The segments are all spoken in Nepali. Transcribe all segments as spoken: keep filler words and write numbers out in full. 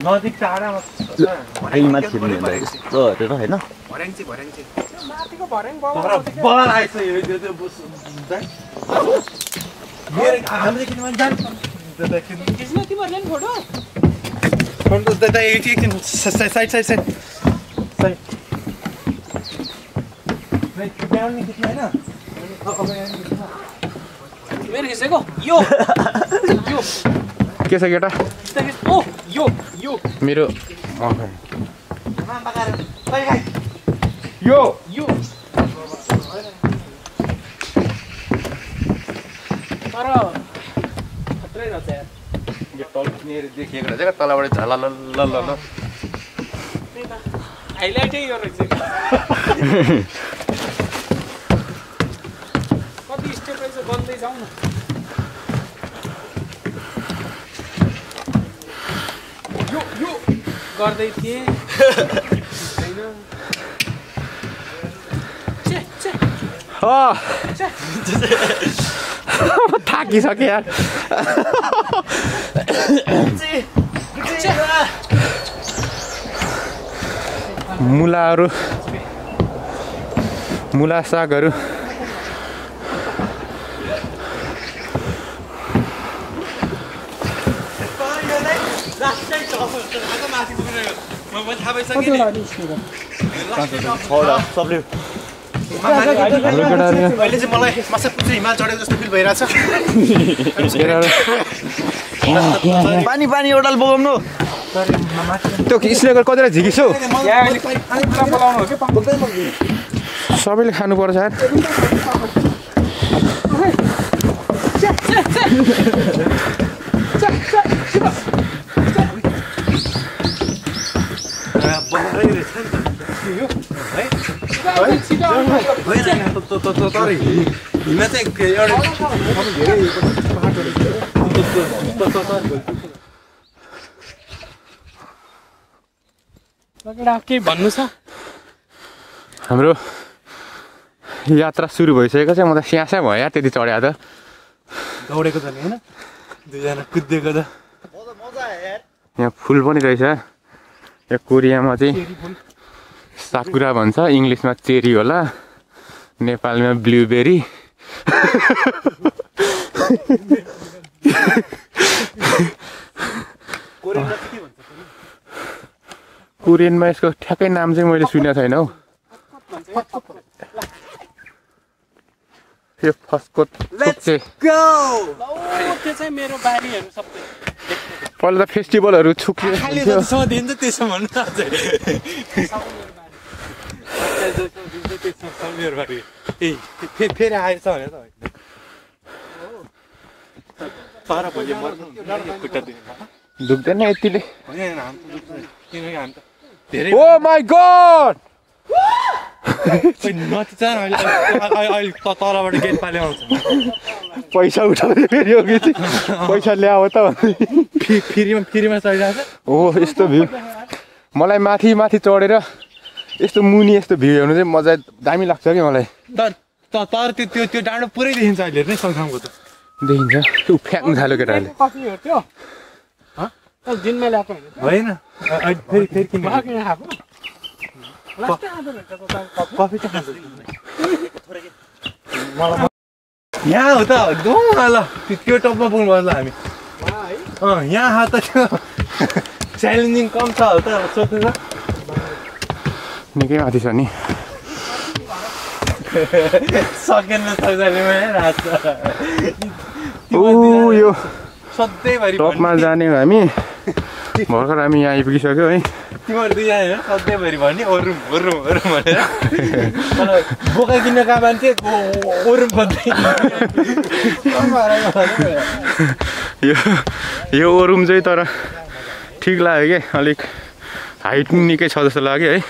नजिक टाढामा आइमा छिर्ने होला यस्तो हेरेर हैन भर्याङची भर्याङची माथिको भर्याङ बाउ बल आइछ यो त्यो त्यो मेरो हामीले किन मन जान त्यता किन किन तिमीहरुले नि फोटो फोटो त्यता एकछिन साइड साइड साइड साइड नै क्यामेरा नि खिच्नु हैन मेरो खिचेको यो यो के छ केटा ओ यो यो मेरो यो यो तर खत्रै रहेछ यार यो तल नेर देखेको रहेछ तलबाट झला ल ल ल हाइलाइटै यो रहेछ कति स्टेप रहेछ बन्दै जाऊ न यो यो गर्दै थिए हैन छे छे हो थाकिसके यार मुलाहरू मुला सागहरू अहिले चाहिँ मलाई माछा पुच्छ हिमाल चढेको जस्तो फिल भइरहेछ पानी पानी एउटाले बोकाउनु त्यो स्नेकर कतिवटा झिकिसौ सबैले खानु पर्छ यार के भन्नु छ हाम्रो यात्रा सुरु भइसकेको छ म त स्यास्या भयो यार त्यति चढ्या त दौडेको छ नि हैन दुईजना कुदेको त यहाँ फुल पनि रहेछ यो कोरियामा चाहिँ साकुरा भन्छ इङ्ग्लिसमा चेरी होला नेपालमा ब्लुबेरी कोरियनमा यसको ठ्याक्कै नाम चाहिँ मैले सुनेको छैन हौ यो फस्को पहिला त फेस्टिभलहरू छुक्यो त्यसो भन्नु फेरि आएछ भने त दुख्दैन यतिले धेरै ओ माई गॉड तलबाट गेट पाले आउँछ पैसा उठाउने फेरि हो कि पैसा ल्याऊ त फ्रीमा फ्रीमा चढिरहेको छ हो यस्तो भ्यू मलाई माथि माथि चढेर यस्तो मुनि यस्तो भ्यू हेर्नु चाहिँ मजा दामी लाग्छ कि मलाई तर तर त्यो त्यो त्यो डाँडो पुरै देखिन्छ अहिले नै सँगसँगको त देखिन्छ त्यो फ्याक्नु थाल्यो केटाहरूले दिनमा ल्याएको होइन फेरि फेरि किन कफी त खान्छ यहाँ हो त जाउँ ल त्यो टपमा पुग्नु पर्छ हामी अँ यहाँ त त्यो च्यालेन्जिङ कम छ हो त सोध्नु त निकै माथि छ नि सकेन ओ यो सधैँभरि टपमा जाने हो हामी भर्खर हामी यहाँ आइपुगिसक्यो है तिमीहरू दुईजना सधैँभरि भन्ने ओरुम ओरुम ओरुम भनेर बोका किन्नका मान्छे ओरुम खोज्दै यो यो ओरुम चाहिँ तर ठिक लाग्यो कि अलिक हाइट निकै छ जस्तो लाग्यो है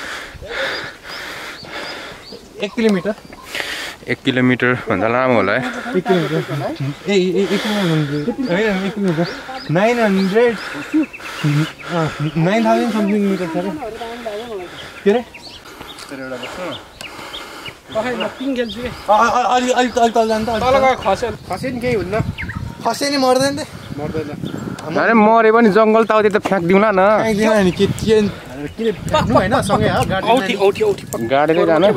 एक किलोमिटर एक किलोमिटर भन्दा लामो होला है एक किलोमिटर ए एक किलोमिटर होइन एक kilometre nine hundred nine thousand something metre छ के अरे अलिक अलिक अलिक तल जानु त तल गयो खस्यो खस्यो नि केही हुन्न खसे नि मर्दैन त मर्दैन अरे मरे पनि जङ्गल ताउति त फ्याँक्दिउँला न नि के चेन किन फ्याँक्नु हैन सँगै हो औठी औठी औठी गाडेरै जानु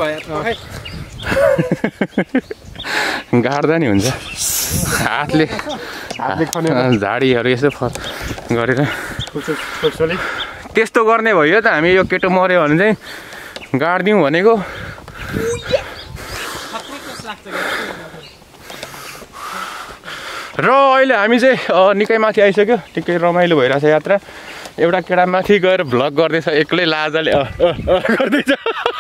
गाड्दा नि हुन्छ हातले झाडीहरू यसो गरेर त्यस्तो गर्ने भयो त हामी यो केटो मऱ्यो भने चाहिँ गाड्दिउँ भनेको र अहिले हामी चाहिँ निकै माथि आइसक्यो निकै रमाइलो भइरहेछ यात्रा एउटा केटा माथि गएर भ्लग गर्दैछ एक्लै लाजाले गर्दैछ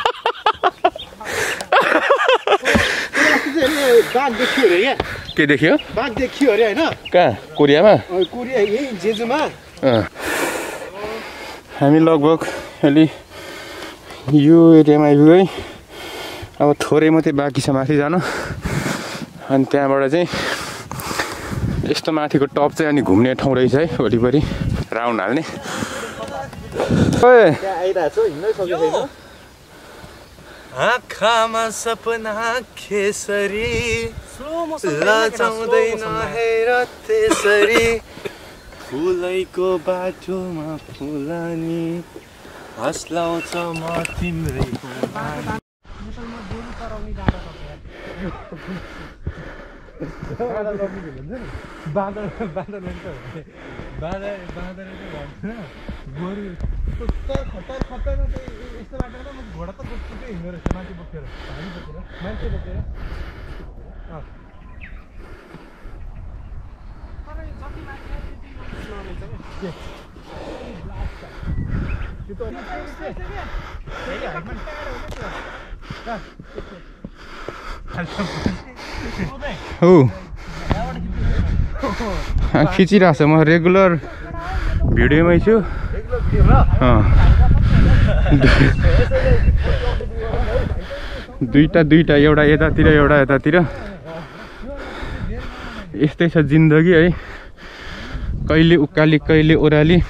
बाघ देखियो अरे क्या के देख्यो बाघ देखियो अरे हैन कहाँ कोरियामा कोरिया यही जेजुमा हामी लगभग अलि यो एरियामा आइपुग्यो है अब थोरै मात्रै बाँकी छ माथि जानु अनि त्यहाँबाट चाहिँ यस्तो माथिको टप चाहिँ अनि घुम्ने ठाउँ रहेछ है वरिपरि राउन्ड हाल्ने आँखामा सपना खेसरी लजाउँदैन हेर त्यसरी फुलैको बाटोमा फुलानी हँसलाउँछ म तिम्रै बाँदर बाँदर बाँदर बाँदर भन्छ गोरु खतर खतर खतरमा चाहिँ यस्तो बाटोमा म घोडा त बोक्छु हिँड्दो रहेछ मान्छे बोकेर हामी बोकेर मान्छे बोकेर हो खिचिरहेको छ म रेगुलर भिडियोमै छु दुईटा दुईटा एउटा यतातिर एउटा यतातिर यस्तै छ जिन्दगी है कहिले उकाली कहिले ओह्राली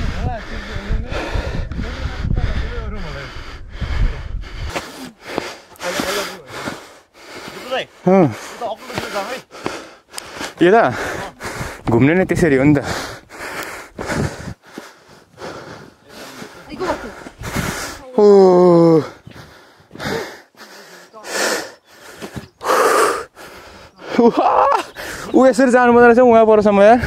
यता घुम्ने नै त्यसरी हो नि त ऊ यसरी जानु पर्दो रहेछ उहाँ परसम्म यार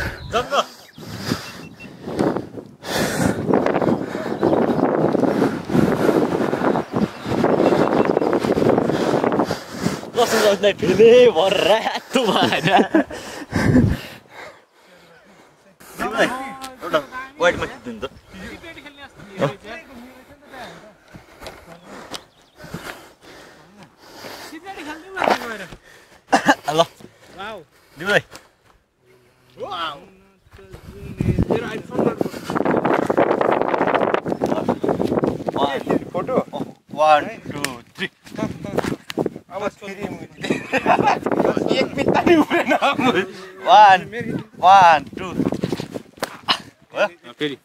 Hello. Wow. Đi đây. Wow. Photo. One, two, three. आवाज फेरि एक बित्ता नि उडेन one one two फेरि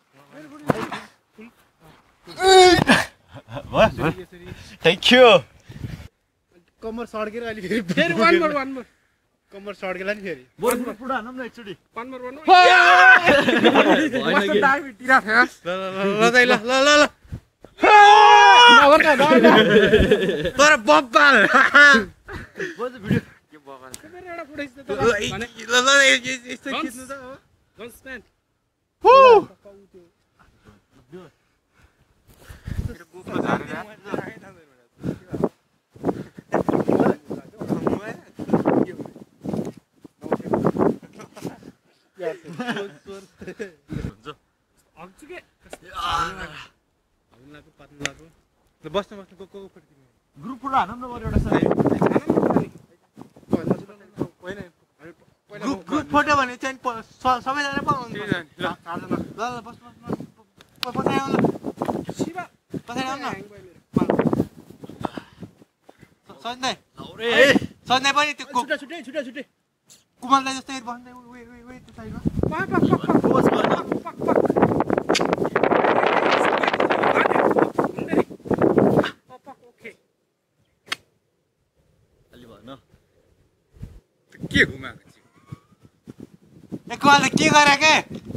थ्याङ्क यू कमर सड्केर अलि फेरि फेरि वान मोर वान मोर कमर सड्केला नि फेरि बोर्ड पुरा हानम न एकचोटी वान मोर वान मोर कस्तो दामी टिरा थियो ल ल ल ल ल तर बब्बाल बज भिडियो के बब्बाल क्यामेरा एउटा फुटेज त ल ल यस्तो खिच्नु त हो डोन्ट स्ट्यान्ड हु बस्नु बस्नु को को ग्रुप पुरा हानम न गर एउटा साथी ग्रुप ग्रुप फोटो भने चाहिँ सबैजना पाउनु ल ल बस्नु बस्नु पछाडि आउनु शिवा पछाडि आउनु सन्दै सन्दै पनि त्यो छुट्टा छुट्टै छुट्टा छुट्टै कुमारलाई जस्तै बस्दै वे वे वे त्यो साइडमा पक पक पक पोज गर्न पक पक के घुमाएको छु एकवाल के गरे के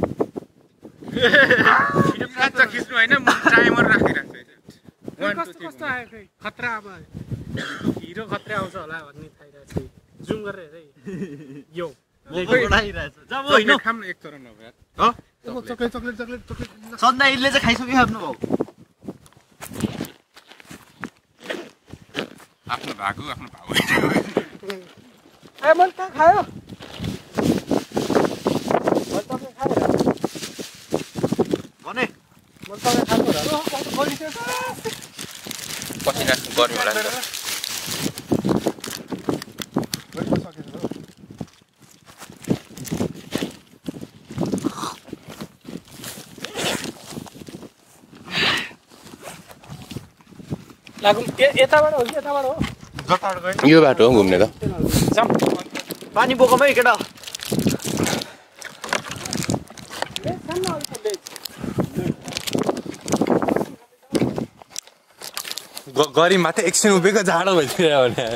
भिडियो प्राच्च खिच्नु होइन म टाइमर राखिराख्छु कस्तो कस्तो आयो खै खतरा अब हिरो खतरा आउँछ होला भन्ने थाइरहेको छु जुम गरेर हेरै यो उडाइरहेछ जब होइन खाम न एक चरण नभए ह चकलेट चकलेट चकलेट चकलेट सन्ना इडले चाहिँ खाइसक्यो आफ्नो भाउ आफ्नो भागु आफ्नो भाउ ए मन कहाँ खायो मन तपाईँ खायो भने मन तपाईँ खाएको र पसिना गर्मी होला नि त लागौँ यताबाट हो कि यताबाट हो यो बाटो हो घुम्ने त पानी बोकमै केटा गरी माथि एकछिन उभिएको जाडो भइसक्यो भने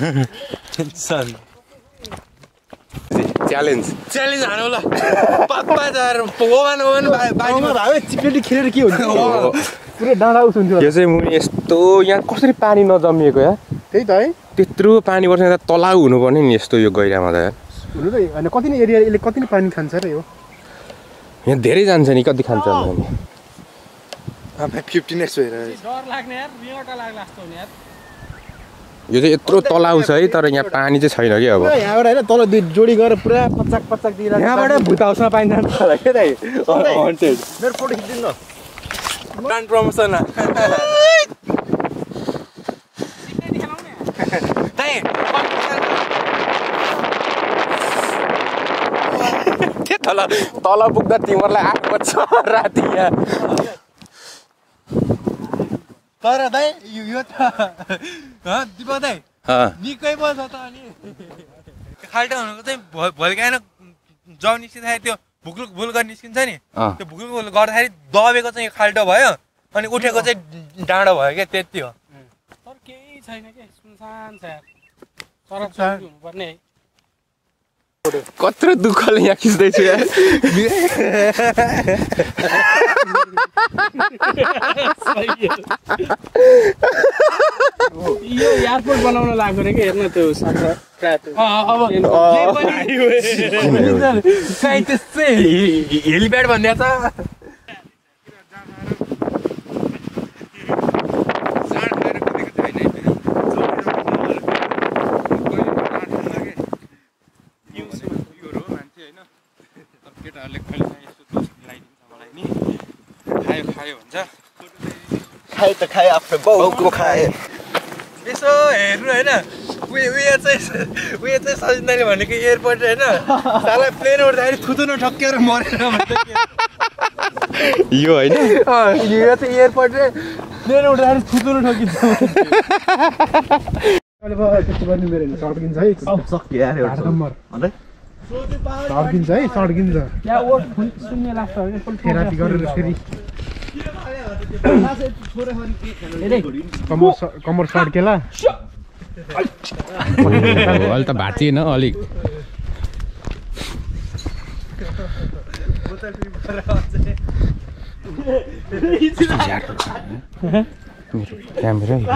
च्यालेन्ज च्यालेन्ज हानौ ल पापा जार ओभन ओभन बाइकमा भाइ चिप्लेटी खेलेर के हुन्छ पुरै डाँडा उठ्थ्यो यो चाहिँ मुनि यस्तो यहाँ कसरी पानी नजमिएको यार त्यही त है त्यत्रो पानी पर्छ त तलाउ हुनुपर्ने नि यस्तो यो गैरामा त यार हुनु त होइन कति नै एरिया यसले कति नै पानी खान्छ र यो यहाँ धेरै जान्छ नि कति खान्छ भने फिफ्टिन एक्स भएर डर लाग्ने यार रियोटा लाग्ला जस्तो हुने यार यो चाहिँ यत्रो तलाउ छ है तर यहाँ पानी चाहिँ छैन कि अब यहाँबाट होइन तल दुई जोडी गरेर पुरा पचाक पचाक दिएर यहाँबाट भुत हाउसमा पानी जान्छ होला के दाइ मेरो फोटो खिचिदिनु न ब्रान्ड प्रमोसन तल तल पुग्दा तिमीहरूलाई आठ बज्छ राति यहाँ तर दाइ यो त दिपक दाइ निकै पो छ त अनि खाल्टो हुनुको चाहिँ भोलिकाइन जाउ निस्किँदाखेरि त्यो भुक्लुक भुल गरेर निस्किन्छ नि त्यो भुक्लुक भुल गर्दाखेरि दबेको चाहिँ खाल्टो भयो अनि उठेको चाहिँ डाँडो भयो क्या त्यति हो तर केही छैन के सुनसान छ यार तर हुनुपर्ने है कत्रो दुःखले यहाँ खिच्दैछु यार यो एयरपोर्ट बनाउन लाग्यो रे के हेर्न त्यो अब हेलिप्याड भन्ने त खाए त खाए आफ्नो बाउको खाए यसो हेर्नु होइन उयो उयो चाहिँ उयो चाहिँ सजिँदैन भनेको एयरपोर्ट होइन साला प्लेन उड्दाखेरि थुतु नठक्केर मरेर भन्छ यो होइन यो चाहिँ एयरपोर्ट चाहिँ प्लेन उड्दाखेरि थुतु नठकिन्छ सड्किन्छ है सक्यो यार सड्किन्छ है सड्किन्छ सुन्ने लाग्छ थेरापी गरेर फेरि कमर कमर सड्केला अलि त भाँचिएन अलिक क्यामेरा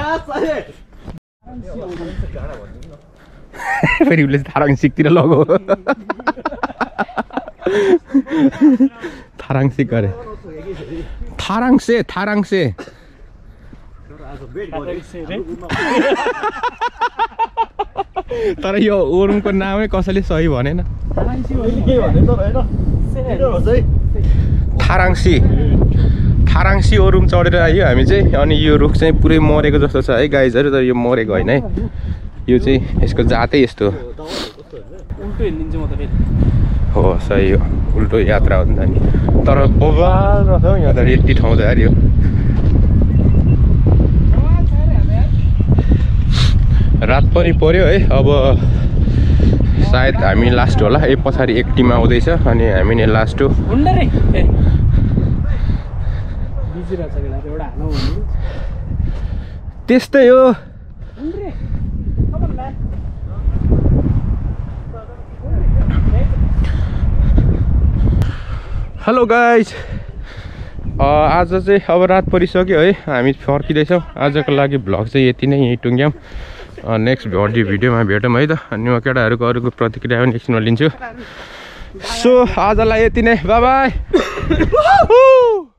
फेरि उसले थाराङ सिकतिर लगो थाराङ सिक गरे थाराङसे थाराङसे तर यो ओरुमको नामै कसैले सही भनेन थाराङसी थाराङसी ओरुम चढेर आयो हामी चाहिँ अनि यो रुख चाहिँ पुरै मरेको जस्तो छ है गाइजहरू तर यो मरेको होइन है यो चाहिँ यसको जातै यस्तो हो सही हो उल्टो यात्रा हो नि त नि तर बबाल रहेछ हौ यहाँ त यति ठाउँ त यार यो रात पनि पर्यो है अब सायद हामी लास्ट होला ए पछाडि एक टिम आउँदैछ अनि हामी नै लास्ट हो त्यस्तै हो हेलो गाइज आज चाहिँ अब रात परिसक्यो है, हामी फर्किँदैछौँ। आजको लागि भ्लग चाहिँ यति नै, यहीँ टुङ्ग्यौँ। नेक्स्ट भर्डी भिडियोमा भेटौँ है त। अनि म केटाहरूको अरूको प्रतिक्रिया पनि एकछिनमा लिन्छु। सो आजलाई यति नै, बाई बाई।